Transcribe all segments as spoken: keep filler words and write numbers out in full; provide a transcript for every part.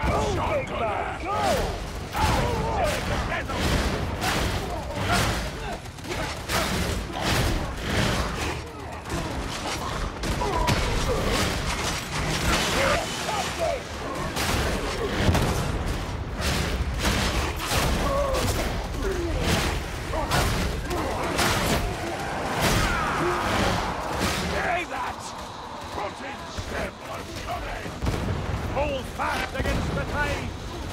Hold fast against the tide!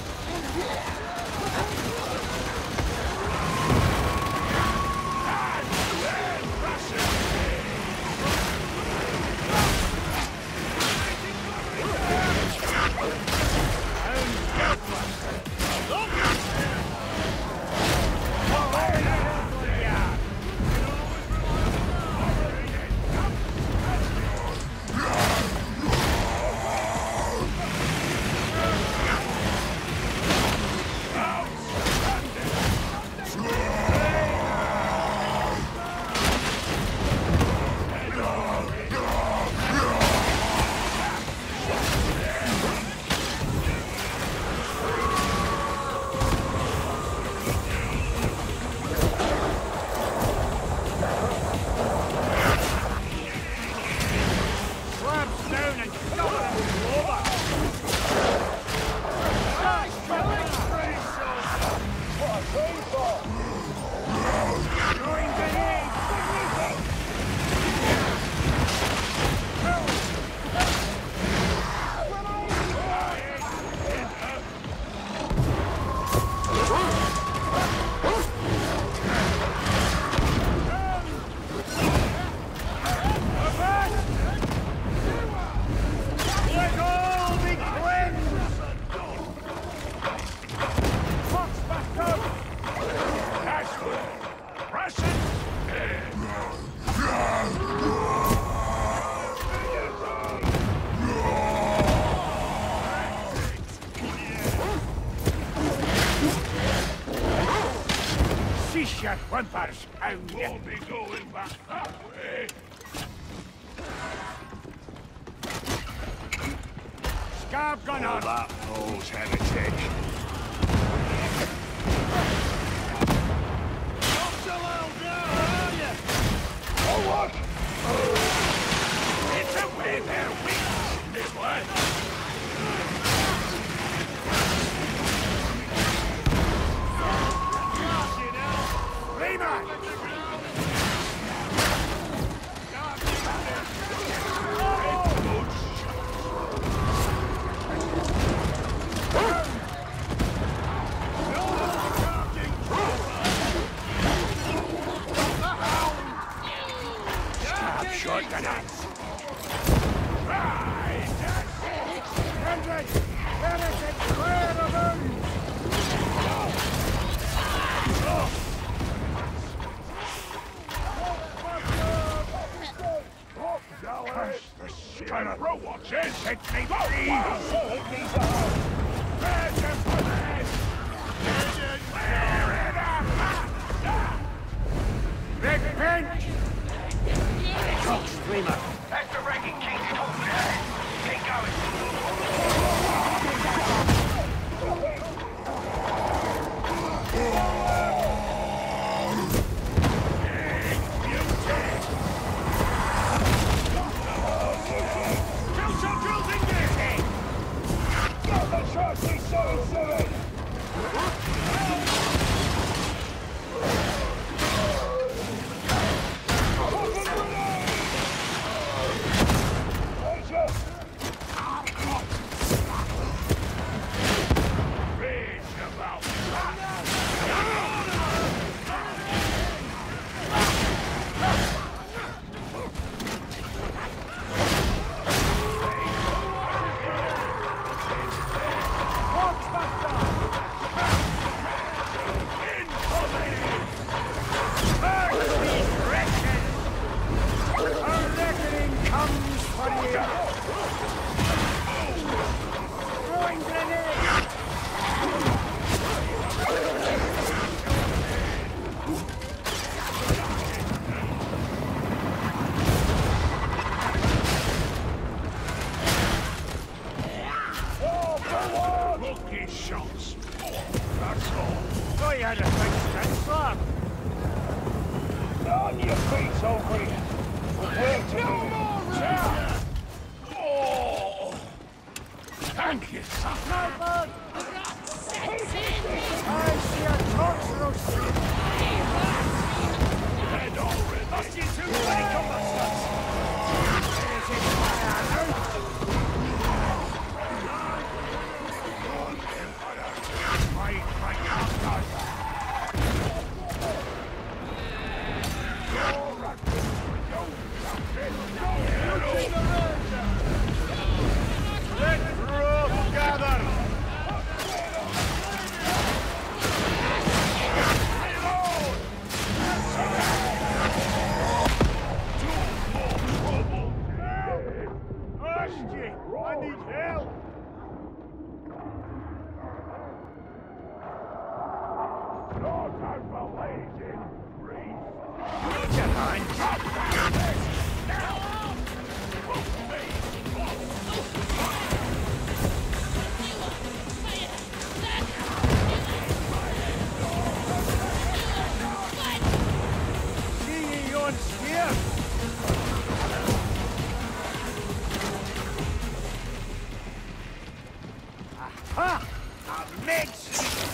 Your whimpers, hound! Won't be going back that way. Scab gun on! That knows heretic. Not so well now, are you? Forward! It's away their wings, this one! Lucky shots. That's all. So you had a big strength, lad. On your feet, Aubrey. Work to no more, Ranger! Oh! Thank you, son. No, bud. I see a torch roasting. Dead already. Lost you too many combat slots. Finish it, fire out. Fight like outlaws. Let rope gather! Archie, I need help! No time for waiting, Reese. Put your hands up! See you on steer! Aha! A mix!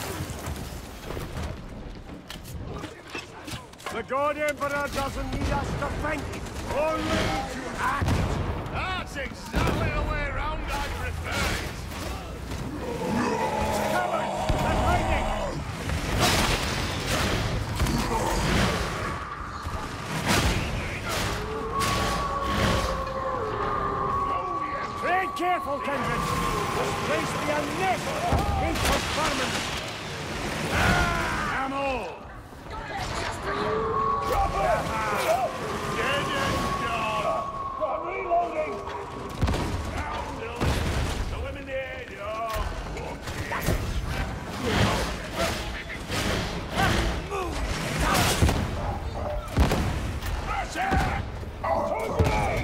The God Emperor doesn't need us to think, only to act. That's exactly the way around I prefer it. Cowards! They're hiding! Tread careful, Kindred. This place be a nest of hateful vermin. Ammo! Drop it! Dead and done! I'm reloading! Now, Dylan. Throw him in the air, yo! Move! That's it! Auto grenade!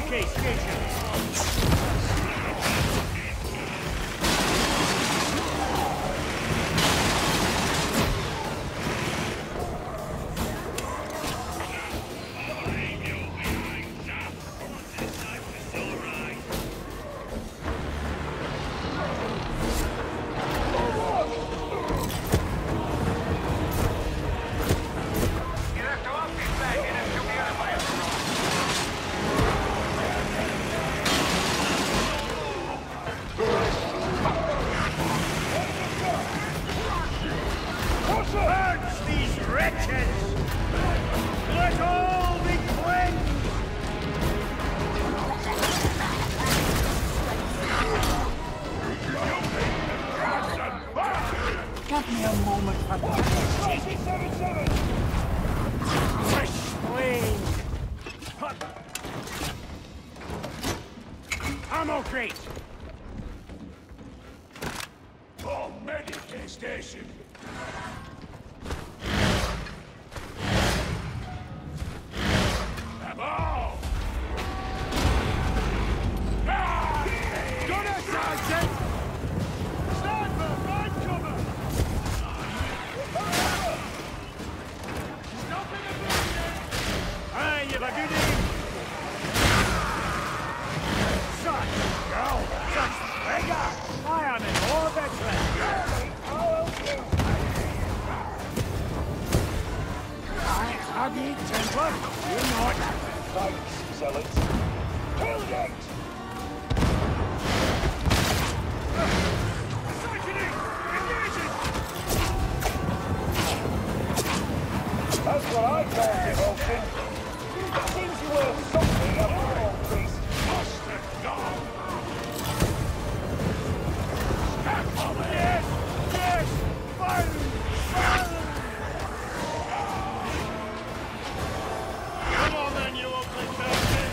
Okay, station. Purge these wretches! Let all be cleansed! Give me a moment for that. Fresh flame! Ammo crate! For medical station. Ammo! Ah! Gunner, Sergeant! Stand for right cover! Stop in the building! Aye, you've a good aim! Such go! Such vigor! I am in orbit! I have you, Templar. You're not. Thanks, zealots. Kill it! Sickening! Engaging! That's what I call devotion. It seems you were something after all, priest. Master God! Step on it! Yes! Yes! Fire! Fire! Come on then, you ugly bastards!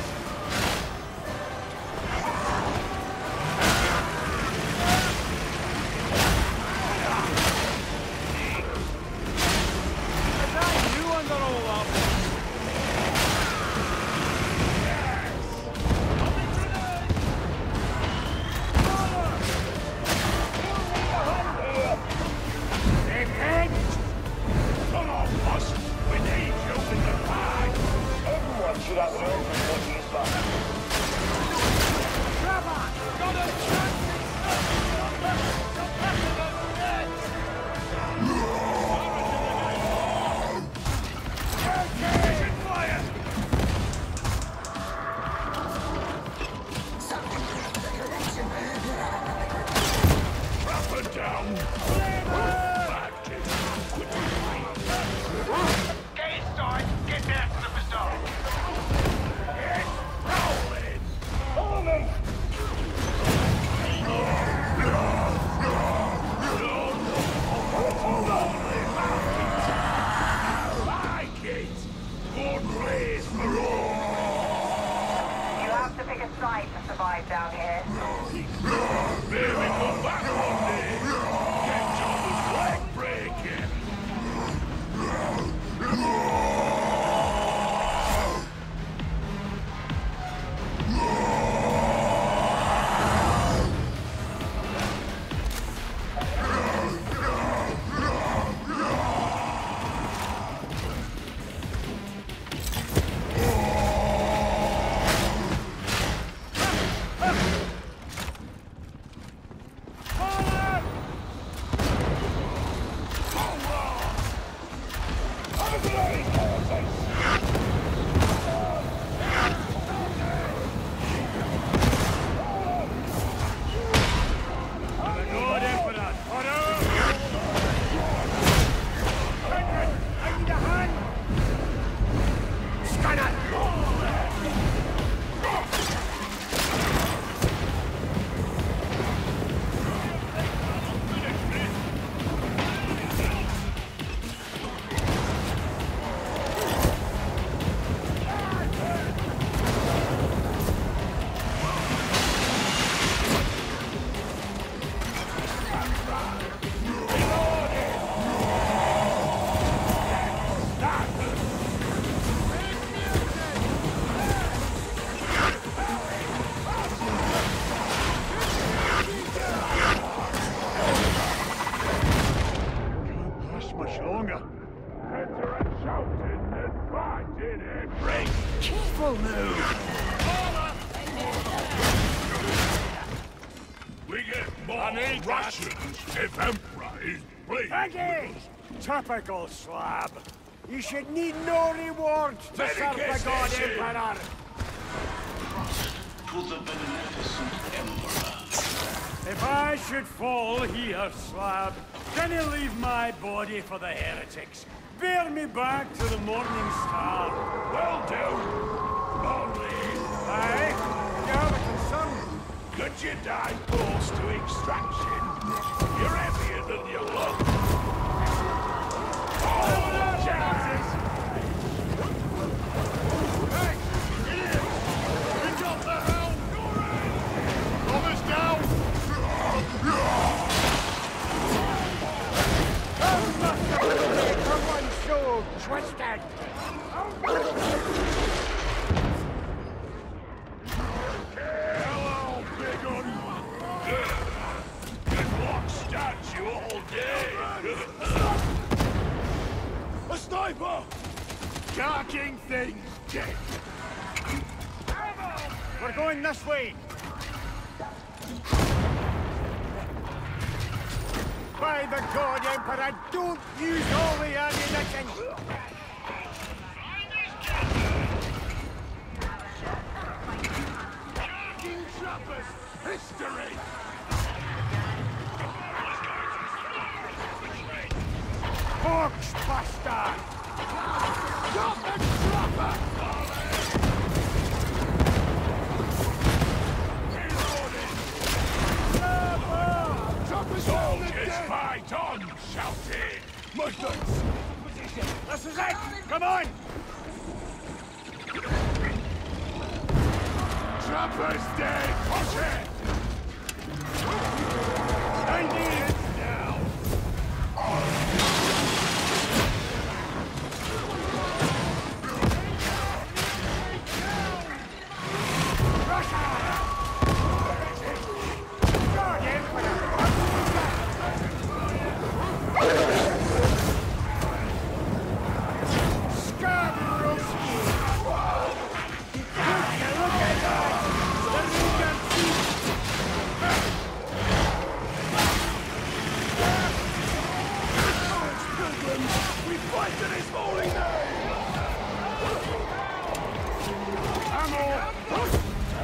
Is that you under all of this? Coming today! Father! Repent! Come on, boss. We need you in the fight. Everyone should have an open look at his back. Grab on! Got a chance! Taking fire! Up and down. Back to Get inside. Get there, superstar. It's rolling. Follow me. Like it. Good place for all. You have to pick a side to survive down here. Maybe come back one day. Get John's leg breaking. Father! We get more I need Russians if Emperor is pleased. Peggy! Typical slab. You should need no reward to Very serve the good, God Stacy. Emperor. To the beneficent Emperor. If I should fall here, slab, can you leave my body for the heretics? Bear me back to the morning star. Well do. Only, Aye? You have a concern? could you die forced to extraction? You're heavier than you look. Oh, Jesus! Hey, it is! We got the helm! Thomas down! Someone so twisted. Hello, big un! Good luck, statue all day! A sniper! Carking thing dead! We're going this way. By the God Emperor, don't use all the ammunition! King Trappers! History! Fox bastard! Stop the trapper! Soldiers fight on, shouted! Muslims! This is it! Come on! Trappers dead! Push it! ninety! Now! God Emperor! Scabrowski! Would you look at that? The Regan Chief! We fight in his holy name! Ammo!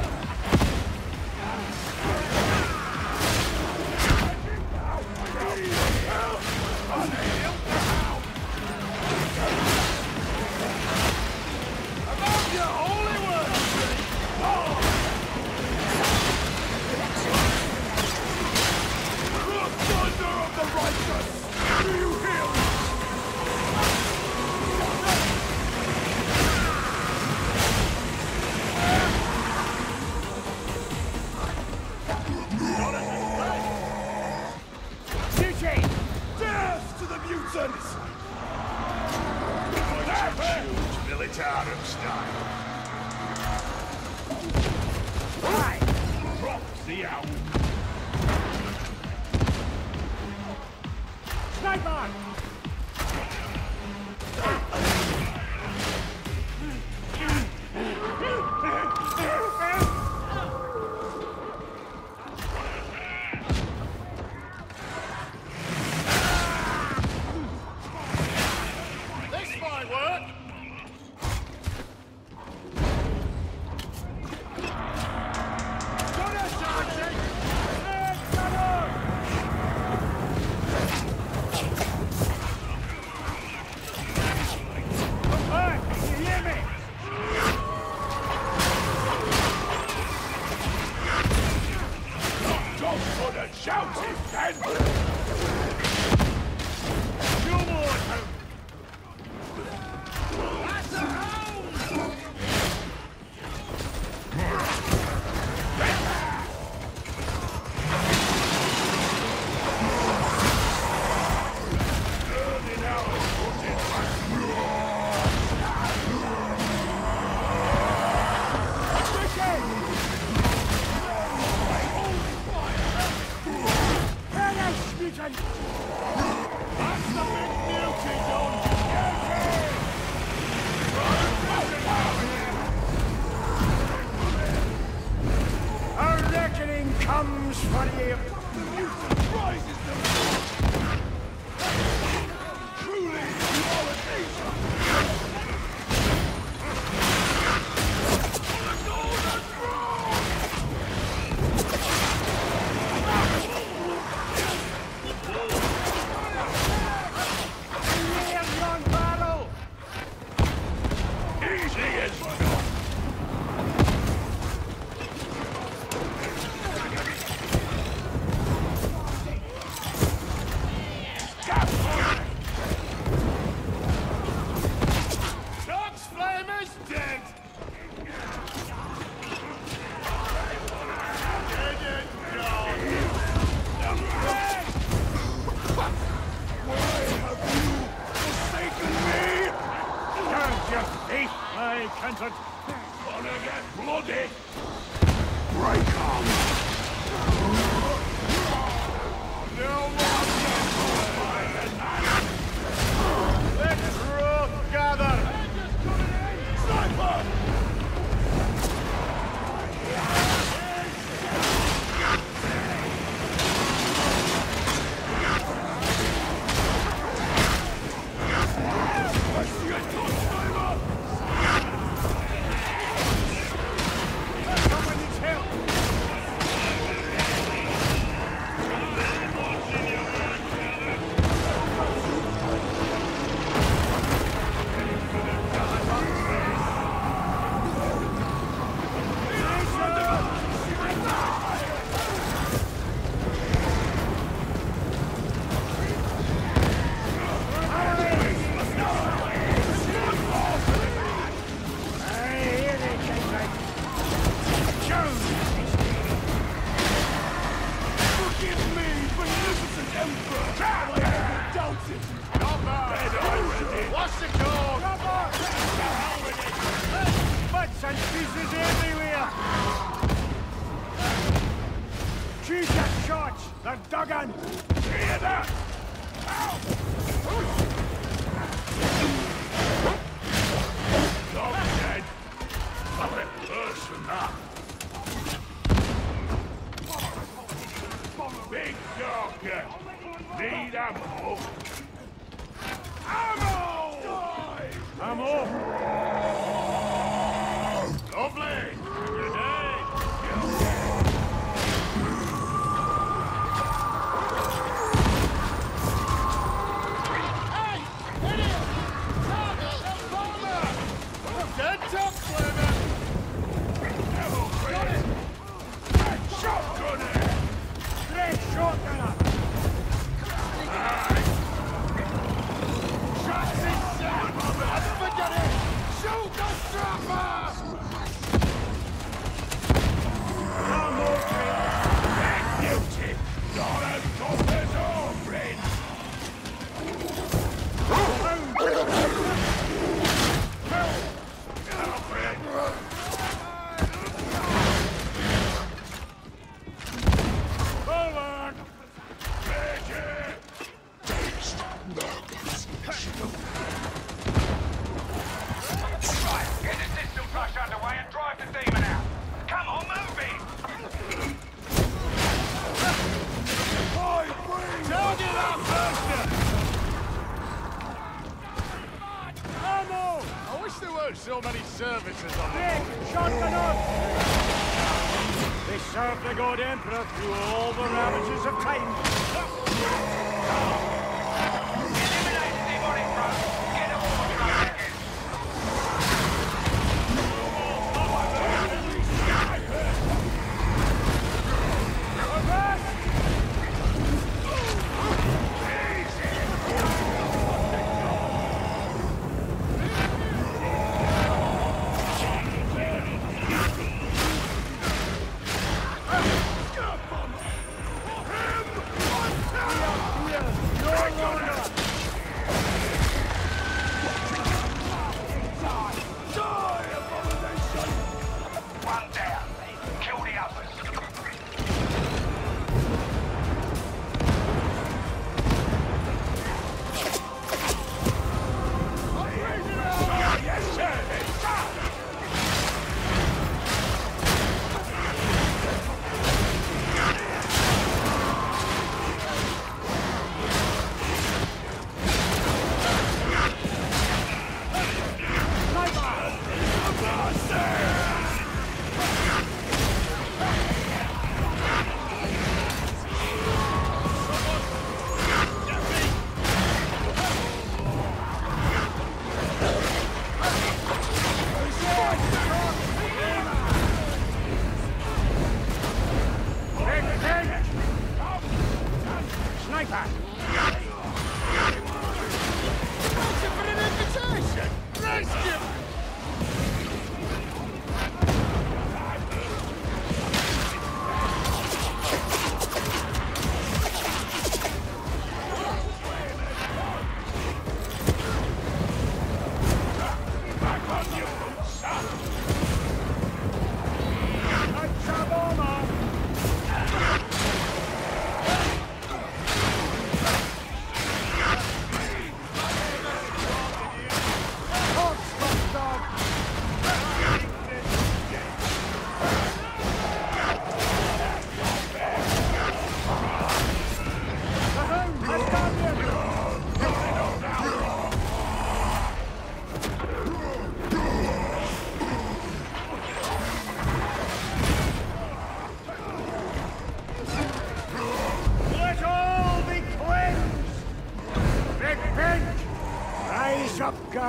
Above your holy word! The thunder of the righteous! Do you hear me? Duty! Death to the mutants! Huge militarum style. Right! Drop the owl. Sniper! This might work. Got us, Sergeant! comes for you. The nuisance rises to the truly, you are a nation. The golden throne! Clear yon barrel! Easy as not. Dog's flame is dead! Forsaken me! Down your feet, my country! Gonna get bloody! Break 'em! No more Let's rough gather! Sniper! I see a top sniper! Someone needs help! Forgive me, magnificent Emperor! I haven't doubted! Dead already! What's the call? Butts and pieces everywhere! Choose your shots! They're dug in! Hear that? Dog dead. I'll let worse than that. Big Darker. Need ammo. Ammo! Ammo! Lovely! Grenade! Dead top flavor! Ammo, Chris! Shotgunner! Great shotgunner! Shots inside! Forget it! Shoot the strapper! Ammo train! Duty! Not as tough as our friend! Hold on! Right, get the system flush underway and drive the demon out. Come on, move it! Sound it up, faster! Ammo! I wish there weren't so many services on Big shotgun up! They served the God Emperor through all the ravages of time. Eliminate the demonic front. Get them all back in. No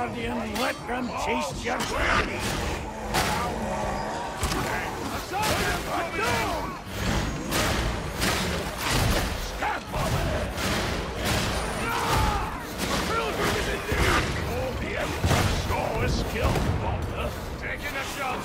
Guardian, let them taste your journey. Down! Scaffolding! Pilgrim is in need! All the Emperor's sure is skilled, Walter. Taking a shot.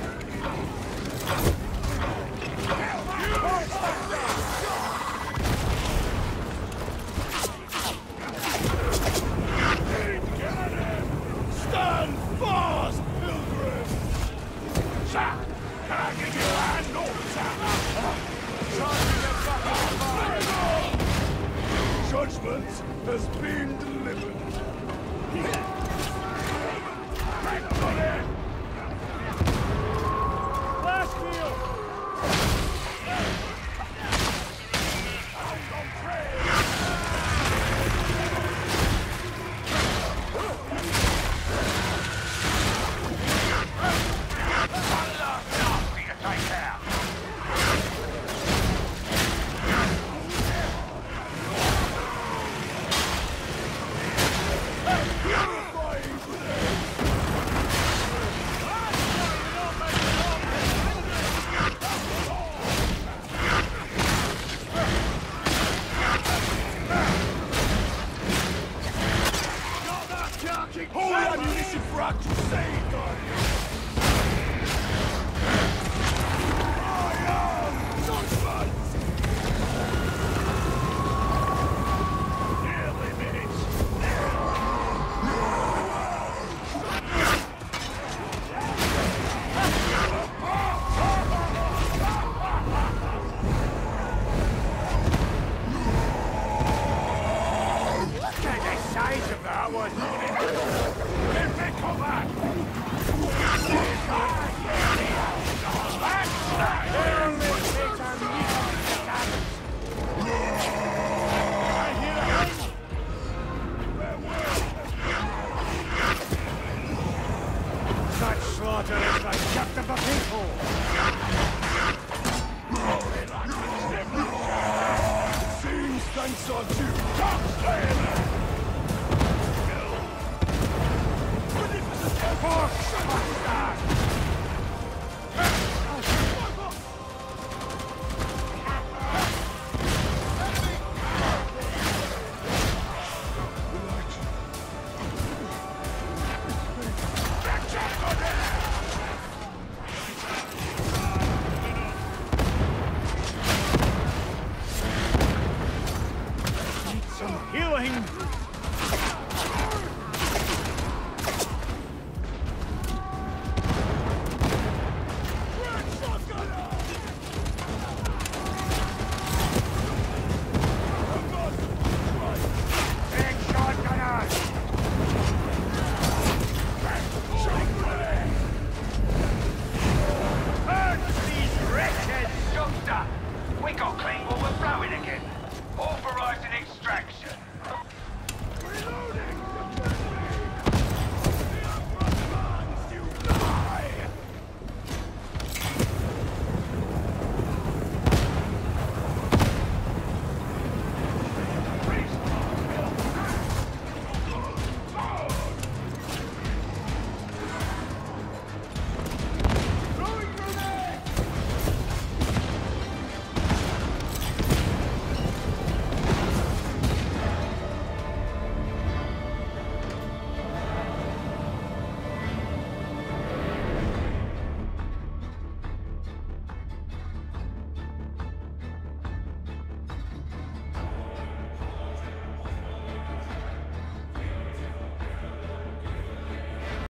Stand fast, Pilgrim! Sir, can I give you a hand or Judgment has been delivered. Back on it!